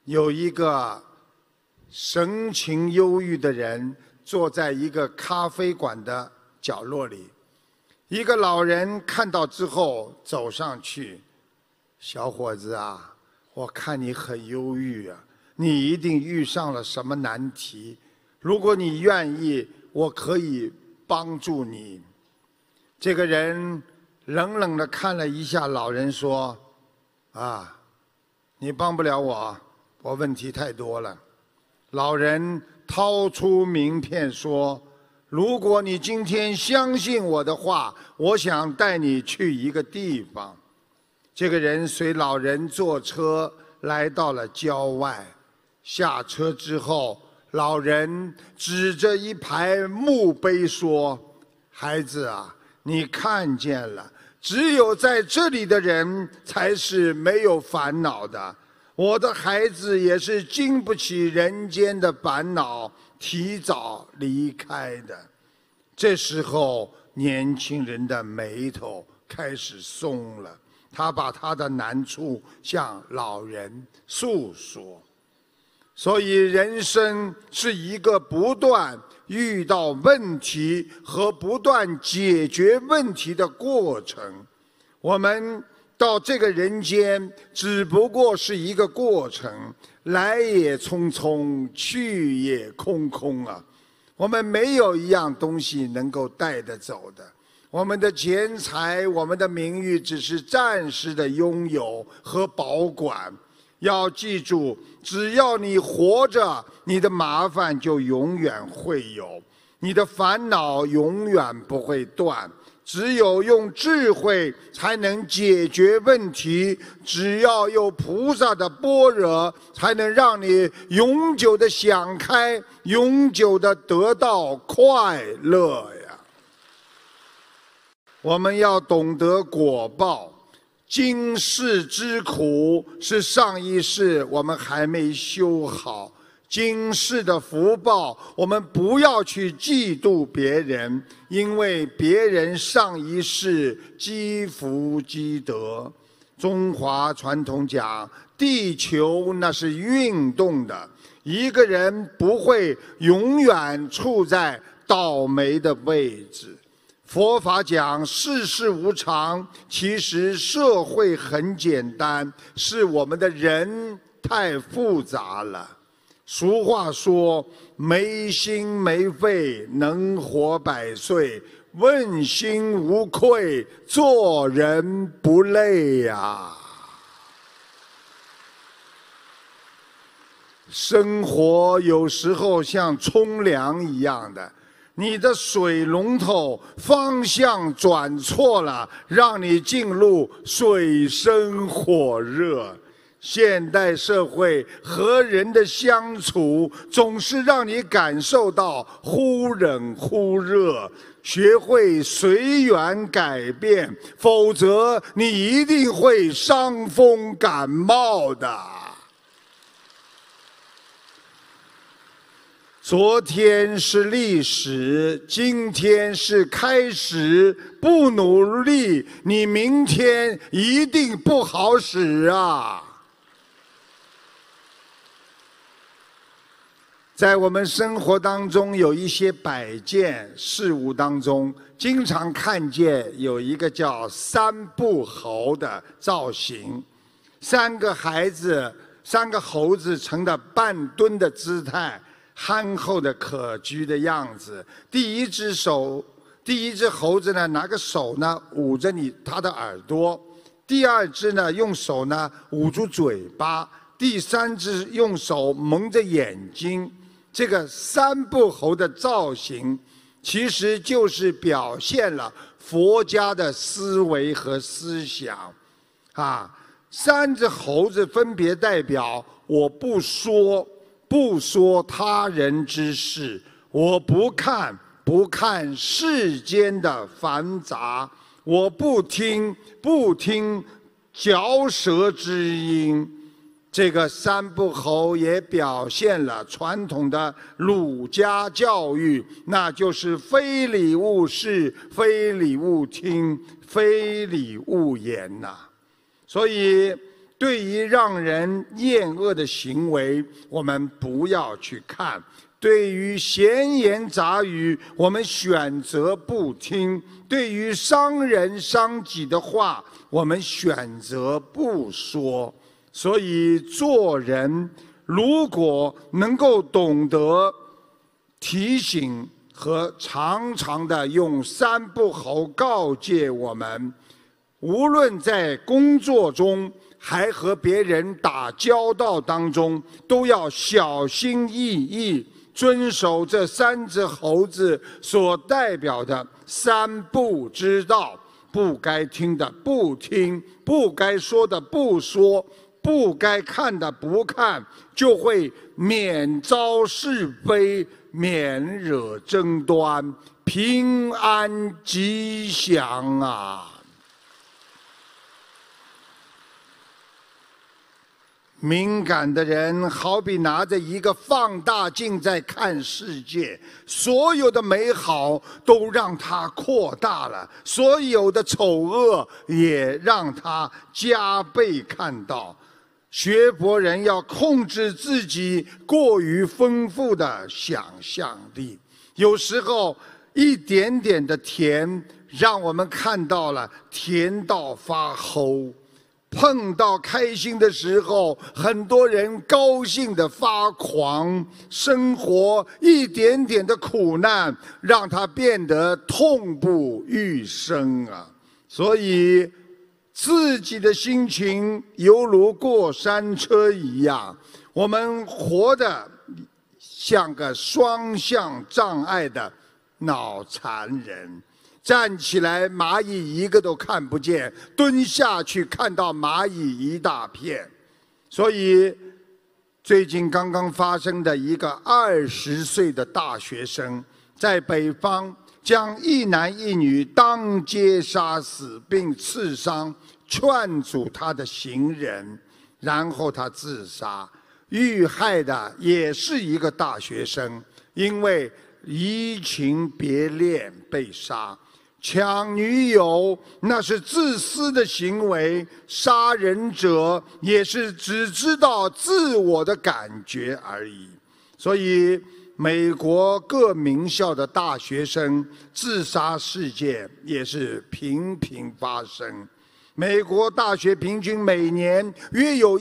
有一个神情忧郁的人坐在一个咖啡馆的角落里。一个老人看到之后走上去：“小伙子啊，我看你很忧郁啊，你一定遇上了什么难题。如果你愿意，我可以帮助你。”这个人冷冷地看了一下老人，说：“啊，你帮不了我，我问题太多了。”老人掏出名片说：“如果你今天相信我的话，我想带你去一个地方。”这个人随老人坐车来到了郊外，下车之后，老人指着一排墓碑说：“孩子啊，你看见了，只有在这里的人才是没有烦恼的。我的孩子也是经不起人间的烦恼，提早离开的。”这时候，年轻人的眉头开始松了，他把他的难处向老人诉说。所以，人生是一个不断遇到问题和不断解决问题的过程。我们到这个人间只不过是一个过程，来也匆匆，去也空空啊。我们没有一样东西能够带得走的，我们的钱财，我们的名誉只是暂时的拥有和保管。要记住，只要你活着，你的麻烦就永远会有，你的烦恼永远不会断。只有用智慧才能解决问题，只要有菩萨的般若，才能让你永久的想开，永久的得到快乐呀。我们要懂得果报，今世之苦是上一世我们还没修好，今世的福报，我们不要去嫉妒别人，因为别人上一世积福积德。中华传统讲，地球那是运动的，一个人不会永远处在倒霉的位置。佛法讲世事无常，其实社会很简单，是我们的人太复杂了。俗话说：“没心没肺能活100岁，问心无愧做人不累呀。”生活有时候像冲凉一样的，你的水龙头方向转错了，让你进入水深火热。现代社会和人的相处，总是让你感受到忽冷忽热。学会随缘改变，否则你一定会伤风感冒的。昨天是历史，今天是开始。不努力，你明天一定不好使啊！在我们生活当中，有一些摆件事物当中，经常看见有一个叫三不猴的造型。三个猴子成了半蹲的姿态，憨厚的可掬的样子。第一只猴子呢，拿个手呢捂着它的耳朵；第二只呢，用手呢捂住嘴巴；第三只用手蒙着眼睛。这个三不猴的造型，其实就是表现了佛家的思维和思想。三只猴子分别代表：我不说他人之事，我不看世间的繁杂，我不听嚼舌之音。这个三不猴也表现了传统的儒家教育，那就是非礼勿视，非礼勿听，非礼勿言呐。所以对于让人厌恶的行为，我们不要去看；对于闲言杂语，我们选择不听；对于伤人伤己的话，我们选择不说。所以做人，如果能够懂得提醒和常常的用三不猴告诫我们，无论在工作中还和别人打交道当中，都要小心翼翼，遵守这三只猴子所代表的三不之道：不该听的不听，不该说的不说，不该看的不看，就会免遭是非，免惹争端，平安吉祥啊！敏感的人好比拿着一个放大镜在看世界，所有的美好都让它扩大了，所有的丑恶也让它加倍看到。学佛人要控制自己过于丰富的想象力，有时候一点点的甜，让我们看到了甜到发齁。碰到开心的时候，很多人高兴的发狂，生活一点点的苦难，让他变得痛不欲生啊！所以，自己的心情犹如过山车一样，我们活得像个双向障碍的脑残人。站起来，蚂蚁一个都看不见；蹲下去，看到蚂蚁一大片。所以，最近刚刚发生的一个20岁的大学生，在北方将一男一女当街杀死，并刺伤劝阻他的行人，然后他自杀。遇害的也是一个大学生，因为移情别恋被杀。抢女友那是自私的行为，杀人者也是只知道自我的感觉而已。所以，美国各名校的大学生自杀事件也是频频发生。美国大学平均每年约有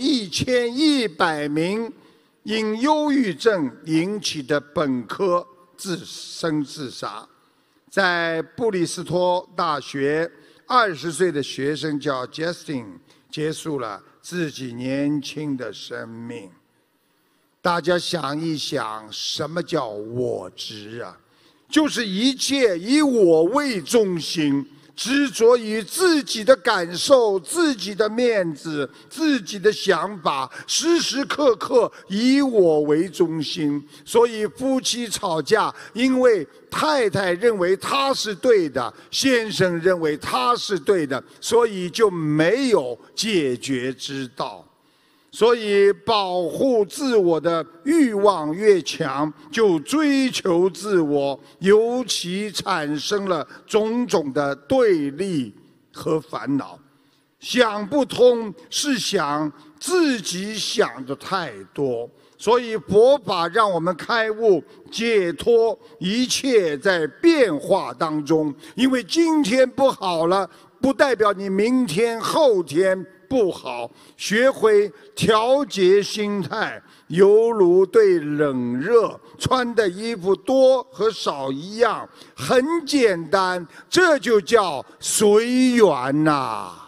1100名因忧郁症引起的本科自杀。在布里斯托大学，20岁的学生叫 Justin， 结束了自己年轻的生命。大家想一想，什么叫我执啊？就是一切以我为中心，执着于自己的感受、自己的面子、自己的想法，时时刻刻以我为中心。所以夫妻吵架，因为太太认为他是对的，先生认为他是对的，所以就没有解决之道。所以保护自我的欲望越强，就追求自我，尤其产生了种种的对立和烦恼。想不通是想自己想的太多，所以佛法让我们开悟解脱，一切在变化当中。因为今天不好了，不代表你明天后天不好。学会调节心态，犹如对冷热穿的衣服多和少一样，很简单，这就叫随缘呐。